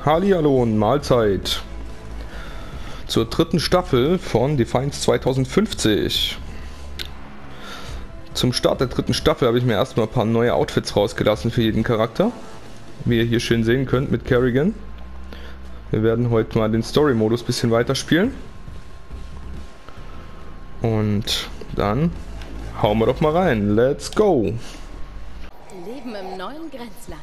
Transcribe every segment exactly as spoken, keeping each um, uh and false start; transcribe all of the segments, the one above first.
Hallihallo und Mahlzeit zur dritten Staffel von Defiance zweitausendfünfzig. Zum Start der dritten Staffel habe ich mir erstmal ein paar neue Outfits rausgelassen für jeden Charakter. Wie ihr hier schön sehen könnt mit Kerrigan. Wir werden heute mal den Story-Modus ein bisschen weiterspielen. Und dann hauen wir doch mal rein. Let's go! Leben im neuen Grenzland.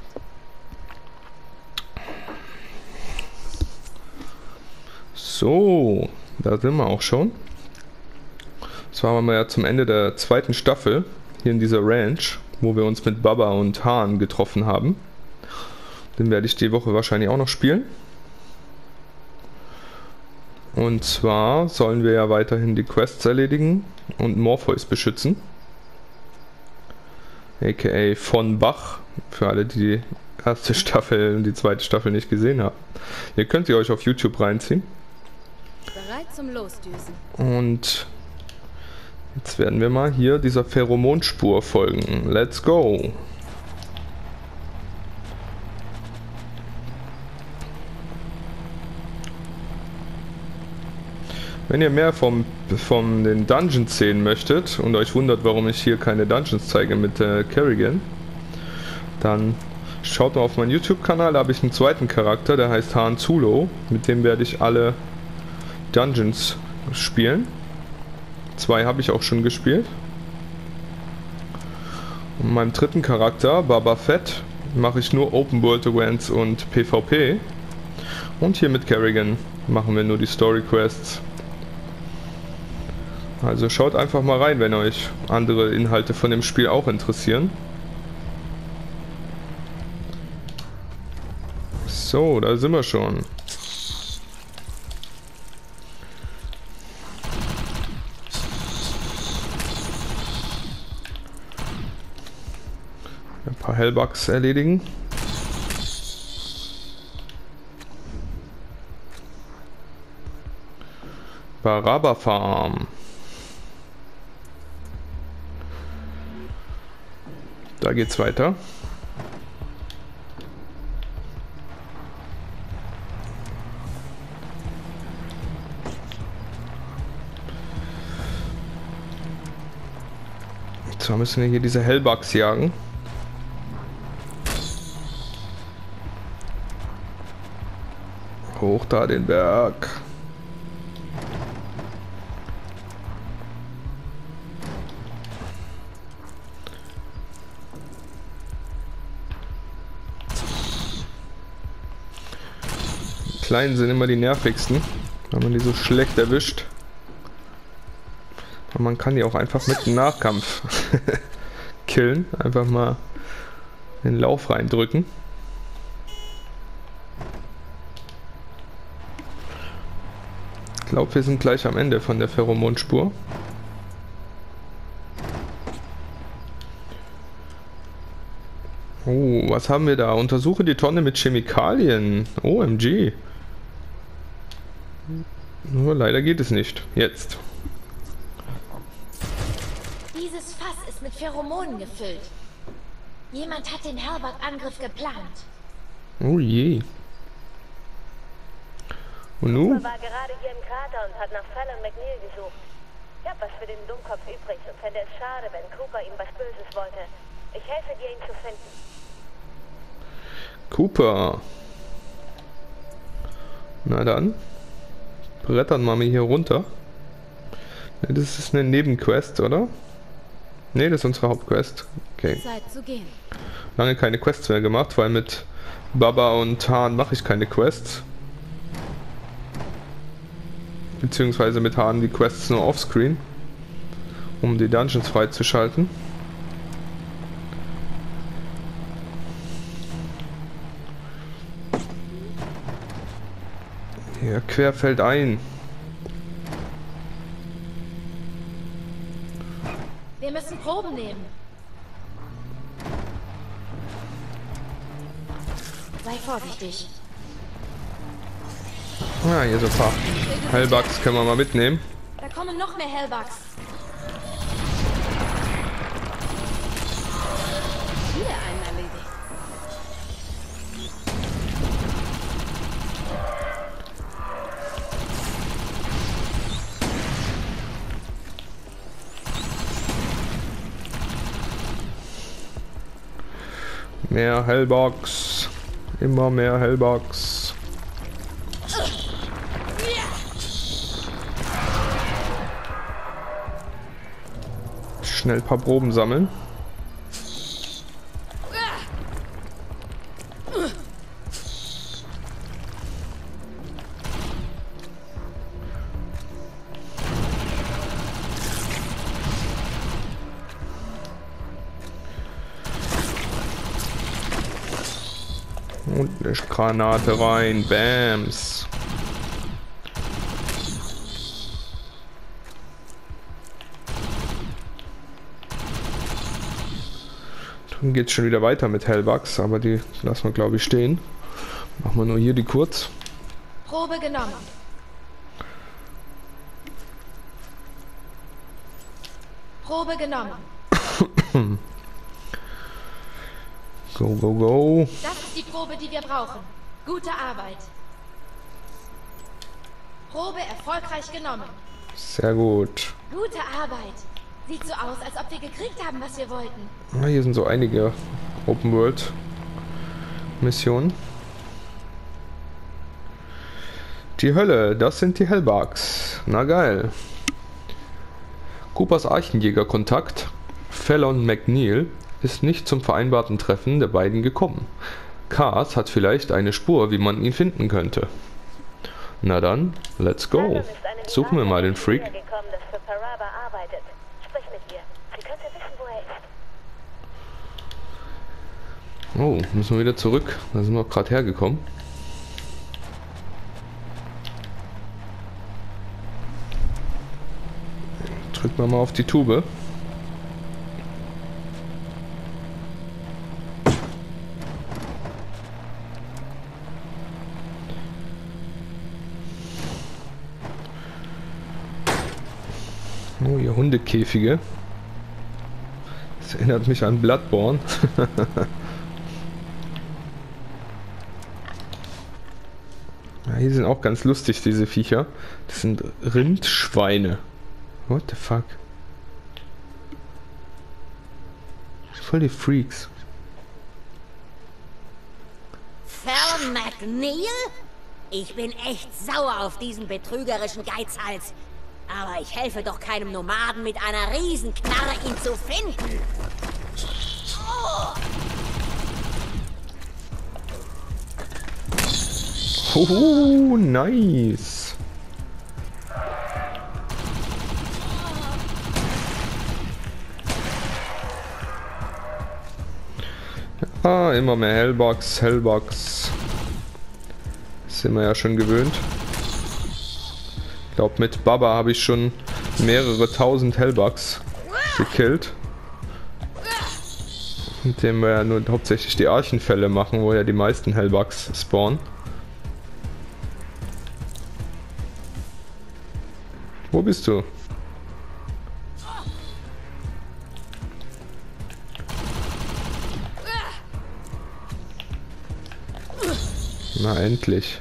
So, da sind wir auch schon. Das waren wir ja zum Ende der zweiten Staffel hier in dieser Ranch, wo wir uns mit Baba und Hahn getroffen haben. Den werde ich die Woche wahrscheinlich auch noch spielen. Und zwar sollen wir ja weiterhin die Quests erledigen und Morpheus beschützen. aka von Bach, für alle, die die erste Staffel und die zweite Staffel nicht gesehen haben. Ihr könnt ihr euch auf YouTube reinziehen. Bereit zum Losdüsen. Und jetzt werden wir mal hier dieser Pheromonspur folgen. Let's go! Wenn ihr mehr vom, von den Dungeons sehen möchtet und euch wundert, warum ich hier keine Dungeons zeige mit äh, Kerrigan, dann schaut mal auf meinen YouTube-Kanal, da habe ich einen zweiten Charakter, der heißt Han Zulo. Mit dem werde ich alle Dungeons spielen. Zwei habe ich auch schon gespielt. Und meinem dritten Charakter, Baba Fett, mache ich nur Open World Events und PvP. Und hier mit Kerrigan machen wir nur die Story Quests. Also schaut einfach mal rein, wenn euch andere Inhalte von dem Spiel auch interessieren. So, da sind wir schon. Ein paar Hellbugs erledigen. Baraba Farm. Da geht's weiter. So müssen wir hier diese Hellbugs jagen. Hoch da den Berg. Die Kleinen sind immer die nervigsten, wenn man die so schlecht erwischt. Und man kann die auch einfach mit dem Nahkampf killen. Einfach mal den Lauf reindrücken. Ich glaube, wir sind gleich am Ende von der Pheromonspur. Oh, was haben wir da? Untersuche die Tonne mit Chemikalien. O M G. Nur leider geht es nicht. Jetzt. Dieses Fass ist mit Pheromonen gefüllt. Jemand hat den Hellbug-Angriff geplant. Oh je. Und nun? Cooper war gerade hier im Krater und hat nach Fallon McNeil gesucht. Ich hab was für den Dummkopf übrig und fände es schade, wenn Cooper ihm was Böses wollte. Ich helfe dir, ihn zu finden. Cooper. Na dann. Brettern wir mal hier runter. Ne, das ist eine Nebenquest, oder? Ne, das ist unsere Hauptquest. Okay. Zeit zu gehen. Lange keine Quests mehr gemacht, weil mit Baba und Hahn mache ich keine Quests. Beziehungsweise mit Hahn die Quests nur offscreen, um die Dungeons freizuschalten. Hier querfällt ein. Wir müssen Proben nehmen. Sei vorsichtig. Ah, hier so ein paar Hellbugs können wir mal mitnehmen. Da kommen noch mehr Hellbugs. Hier einen erledigt. Mehr Hellbox. Immer mehr Hellbox. Schnell ein paar Proben sammeln. Und eine Granate rein. Bams. Dann geht es schon wieder weiter mit Hellbugs, aber die lassen wir, glaube ich, stehen. Machen wir nur hier die kurz. Probe genommen. Probe genommen. Go, go, go. Das ist die Probe, die wir brauchen. Gute Arbeit. Probe erfolgreich genommen. Sehr gut. Gute Arbeit. Sieht so aus, als ob wir gekriegt haben, was wir wollten. Ah, hier sind so einige Open World Missionen. Die Hölle, das sind die Hellbugs. Na geil. Coopers Archenjäger-Kontakt, Fallon McNeil, ist nicht zum vereinbarten Treffen der beiden gekommen. Cars hat vielleicht eine Spur, wie man ihn finden könnte. Na dann, let's go. Suchen wir mal den Freak. Oh, müssen wir wieder zurück. Da sind wir gerade hergekommen. Drücken wir mal auf die Tube. Oh, hier Hundekäfige. Das erinnert mich an Bloodborne. Ja, hier sind auch ganz lustig, diese Viecher. Das sind Rindschweine. What the fuck? Voll die Freaks. Fallon McNeil? Ich bin echt sauer auf diesen betrügerischen Geizhals. Aber ich helfe doch keinem Nomaden mit einer Riesenknarre, ihn zu finden. Oh, oh nice. Ah, immer mehr Hellbox, Hellbox. Das sind wir ja schon gewöhnt. Ich glaube, mit Baba habe ich schon mehrere tausend Hellbugs gekillt. Mit dem wir ja nur hauptsächlich die Archenfälle machen, wo ja die meisten Hellbugs spawnen. Wo bist du? Na endlich.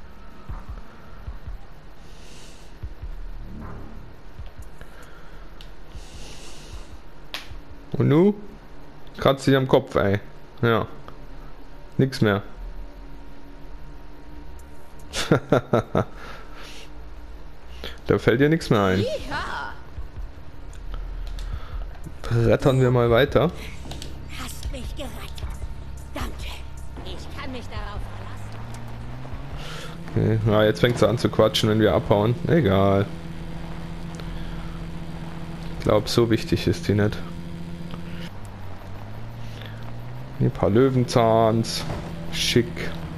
Und nu? Kratzt sich am Kopf, ey. Ja. Nix mehr. Da fällt dir nichts mehr ein. Brettern wir mal weiter. Hast mich gerettet. Danke. Ich kann mich darauf verlassen. Okay. Ja, jetzt fängt sie an zu quatschen, wenn wir abhauen. Egal. Ich glaube, so wichtig ist die nicht. Ein paar Löwenzahns. Schick.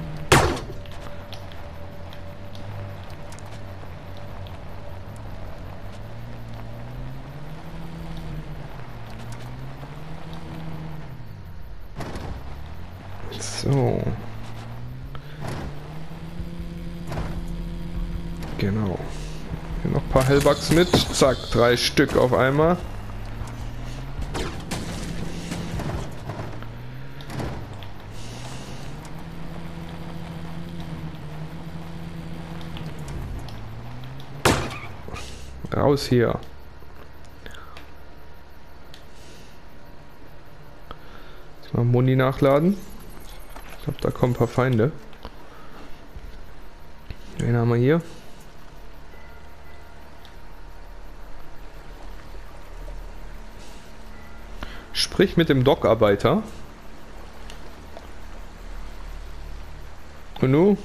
So. Genau. Hier noch ein paar Hellbugs mit. Zack, drei Stück auf einmal. Raus hier. Noch Muni nachladen. Ich glaube, da kommen ein paar Feinde. Wen haben wir hier? Sprich mit dem Dockarbeiter. Und nu?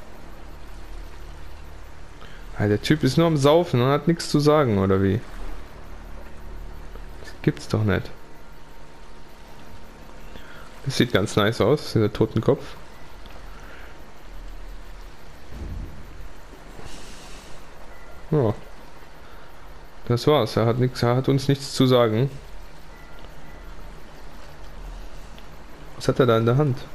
Ja, der Typ ist nur am Saufen und hat nichts zu sagen, oder wie? Das gibt's doch nicht. Das sieht ganz nice aus, dieser Totenkopf. Ja. Das war's, er hat nichts, er hat uns nichts zu sagen. Was hat er da in der Hand?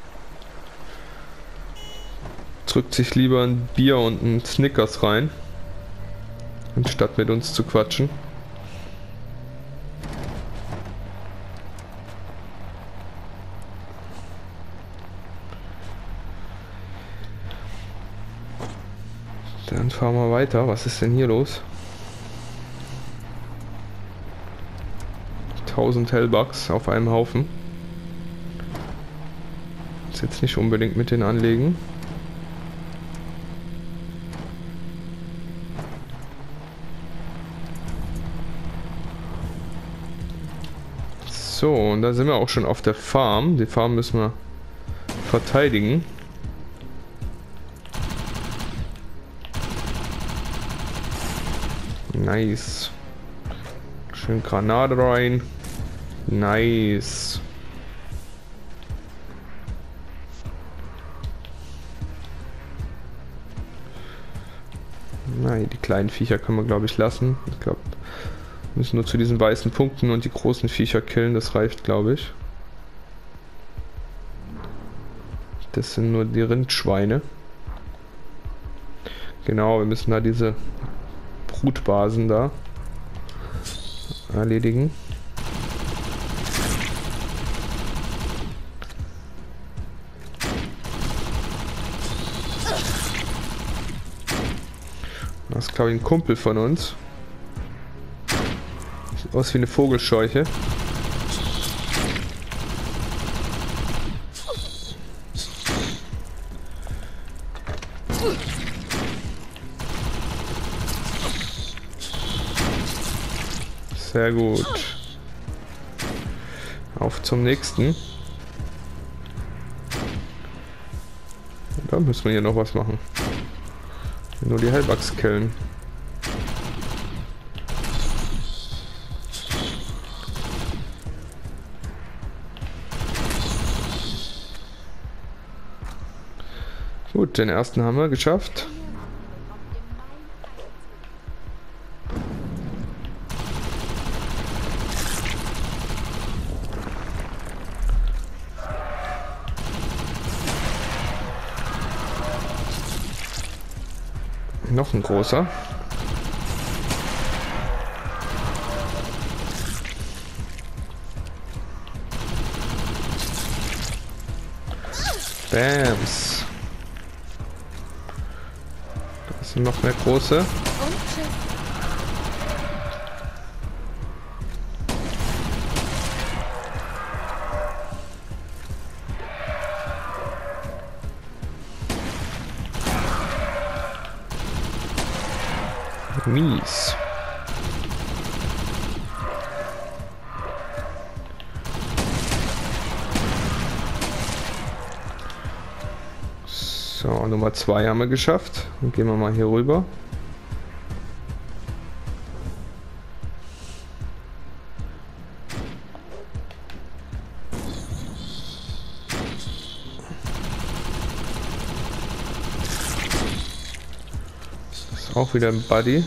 Drückt sich lieber ein Bier und ein Snickers rein, anstatt mit uns zu quatschen. Dann fahren wir weiter. Was ist denn hier los? tausend Hellbugs auf einem Haufen. Ist jetzt nicht unbedingt mit den anlegen. So, und da sind wir auch schon auf der Farm. Die Farm müssen wir verteidigen. Nice. Schön Granate rein. Nice. Nein, die kleinen Viecher können wir, glaube ich, lassen. Ich glaube, wir müssen nur zu diesen weißen Punkten und die großen Viecher killen. Das reicht, glaube ich. Das sind nur die Rindschweine. Genau, wir müssen da diese Brutbasen da erledigen. Das ist, glaube ich, ein Kumpel von uns. Sieht aus wie eine Vogelscheuche. Sehr gut. Auf zum nächsten. Da müssen wir hier noch was machen. Nur die Hellbugs killen. Gut, den ersten haben wir geschafft. Noch ein großer. Bams. Da sind noch mehr große. Und tschüss. Mies. So, Nummer zwei haben wir geschafft. Dann gehen wir mal hier rüber. Das ist auch wieder ein Buddy.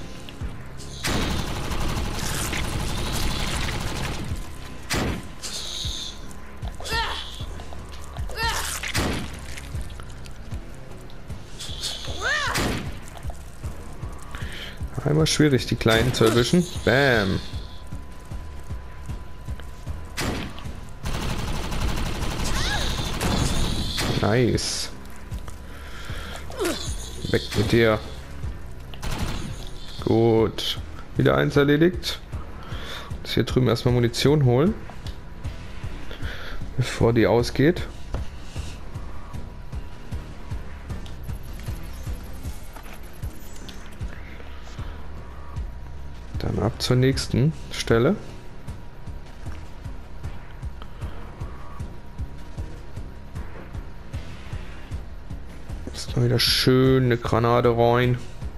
Einmal schwierig, die Kleinen zu erwischen. Bam. Nice. Weg mit dir. Gut. Wieder eins erledigt. Jetzt hier drüben erstmal Munition holen. bevor die ausgeht. Dann ab zur nächsten Stelle. Ist mal wieder schön eine Granate rein.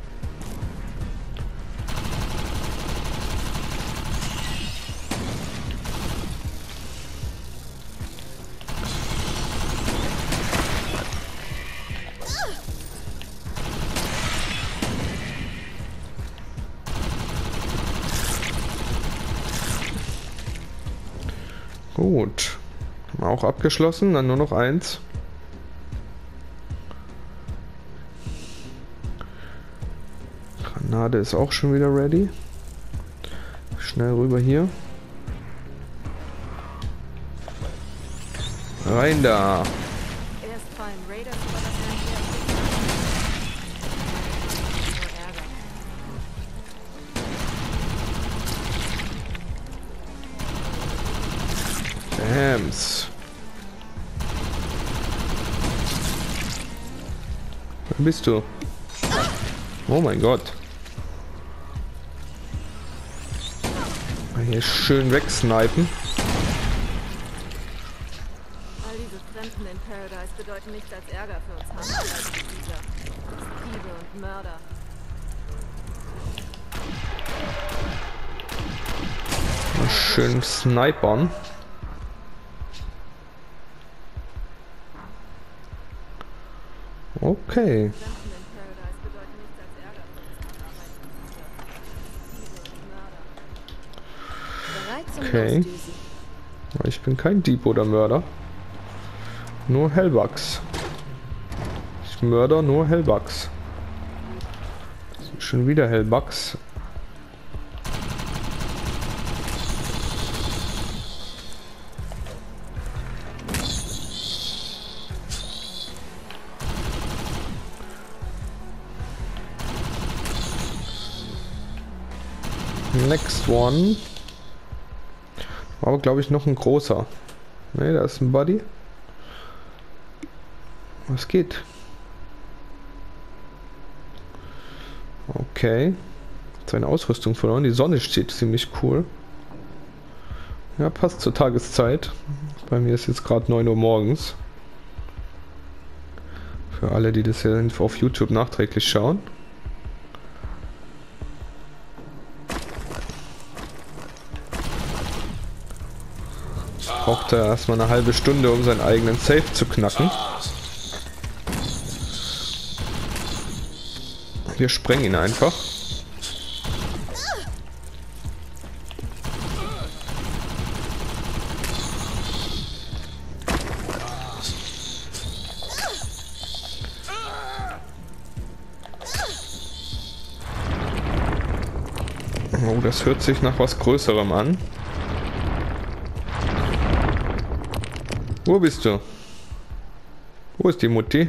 Gut. Haben wir auch abgeschlossen, dann nur noch eins. Granate ist auch schon wieder ready. Schnell rüber hier. Rein da. Erst fallen Raiders über das Land hier. Bams. Wer bist du? Oh mein Gott. Mal hier schön wegsnipen. All diese Fremden in Paradise bedeuten nichts als Ärger für uns Handel als dieser. Diebe und Mörder. Mal schön snipern. Okay. Bereit zum Okay. Losdüsen. Ich bin kein Dieb oder Mörder. Nur Hellbugs. Ich mörder nur Hellbugs. Das sind schon wieder Hellbugs. Next one. Aber glaube ich noch ein großer. Ne, da ist ein Buddy. Was geht? Okay. Seine Ausrüstung verloren. Die Sonne steht ziemlich cool. Ja, passt zur Tageszeit. Bei mir ist jetzt gerade neun Uhr morgens. Für alle, die das hier auf YouTube nachträglich schauen. Braucht er erstmal eine halbe Stunde, um seinen eigenen Safe zu knacken. Wir sprengen ihn einfach. Oh, das hört sich nach was Größerem an. Wo bist du? Wo ist die Mutti?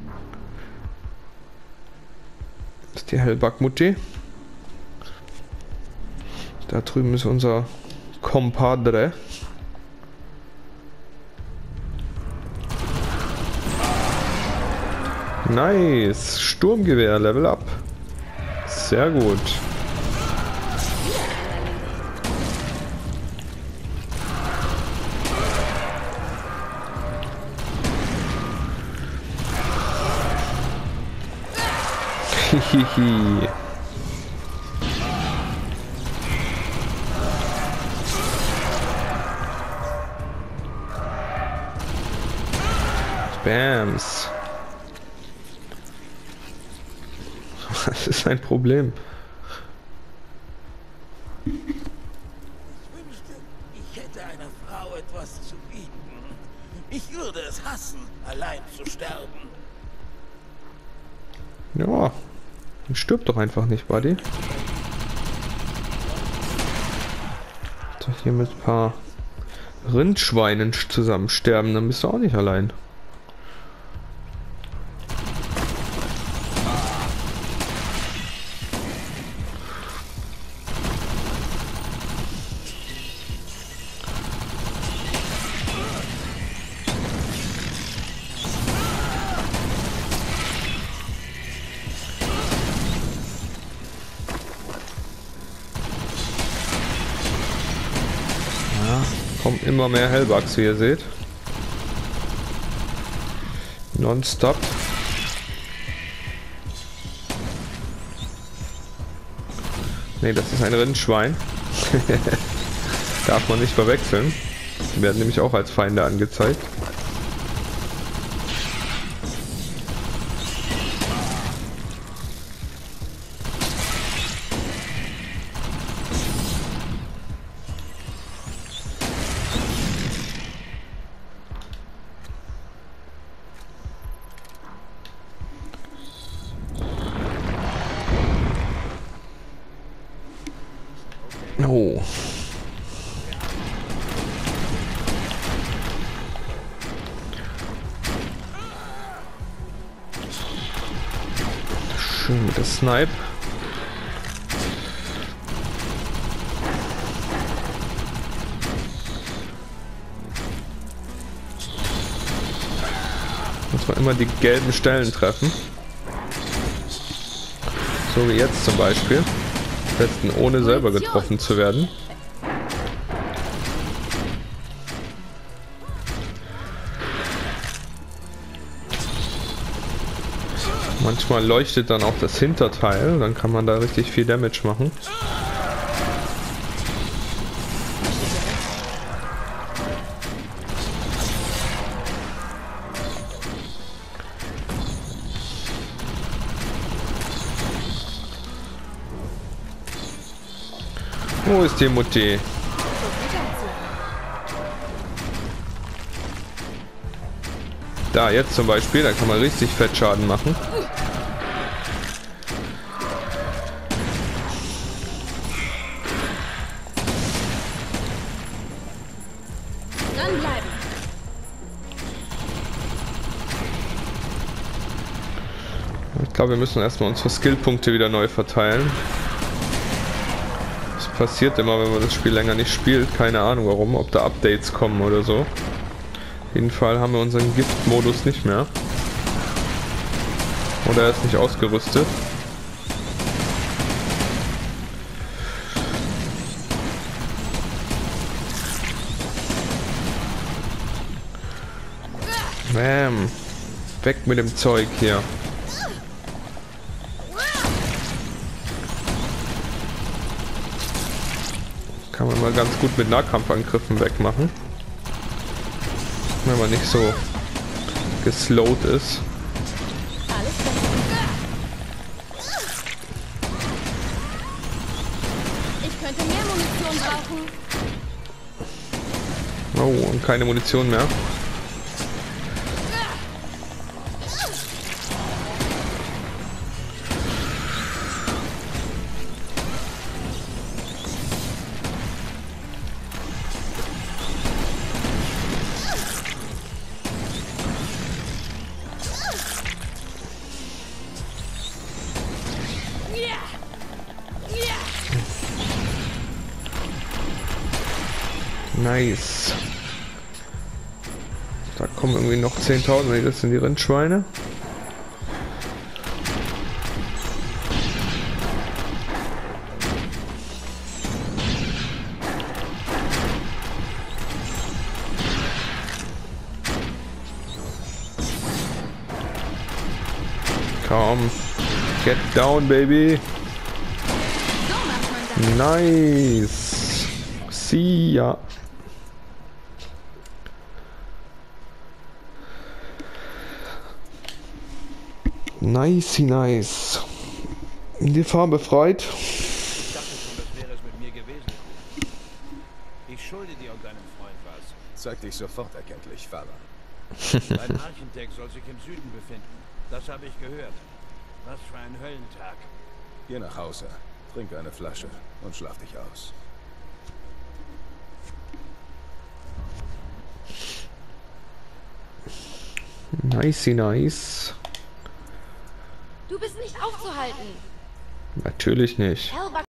Das ist die Hellbug-Mutti. Da drüben ist unser Compadre. Nice. Sturmgewehr, Level up. Sehr gut. Hihihi. Bams. Was ist ein Problem? Ich wünschte, ich hätte einer Frau etwas zu bieten. Ich würde es hassen, allein zu sterben. Ja, dann stirb doch einfach nicht, Buddy. So, hier mit ein paar Rindschweinen zusammen sterben, dann bist du auch nicht allein. kommen immer mehr Hellbugs, wie ihr seht. Nonstop. Ne, das ist ein Rindschwein. Darf man nicht verwechseln. Die werden nämlich auch als Feinde angezeigt. Oh. Schön mit der Snipe. Muss man immer die gelben Stellen treffen. So wie jetzt zum Beispiel. Am besten ohne selber getroffen zu werden. Manchmal leuchtet dann auch das Hinterteil, dann kann man da richtig viel Damage machen. Wo ist die Mutti? Da, jetzt zum Beispiel, da kann man richtig Fettschaden machen. Dranbleiben. Ich glaube, wir müssen erstmal unsere Skillpunkte wieder neu verteilen. Das passiert immer, wenn man das Spiel länger nicht spielt. Keine Ahnung warum, ob da Updates kommen oder so. Auf jeden Fall haben wir unseren Gift-Modus nicht mehr. Oder er ist nicht ausgerüstet. Bam. Weg mit dem Zeug hier. Kann man mal ganz gut mit Nahkampfangriffen wegmachen. Wenn man nicht so geslowt ist. Ich könnte mehr Munition brauchen. Oh, und keine Munition mehr. Nice. Da kommen irgendwie noch zehntausend, nee, das sind die Rindschweine. Komm. Get down, baby. Nice. See ya. Nice, nice. Die Farm befreit. Ich dachte schon, das wäre es mit mir gewesen. Ich schulde dir und deinem Freund was. Zeig dich sofort erkenntlich, Vater. Dein Architekt soll sich im Süden befinden. Das habe ich gehört. Was für ein Höllentag. Geh nach Hause, trink eine Flasche und schlaf dich aus. Nice, nice. Du bist nicht aufzuhalten. Natürlich nicht. Hellbug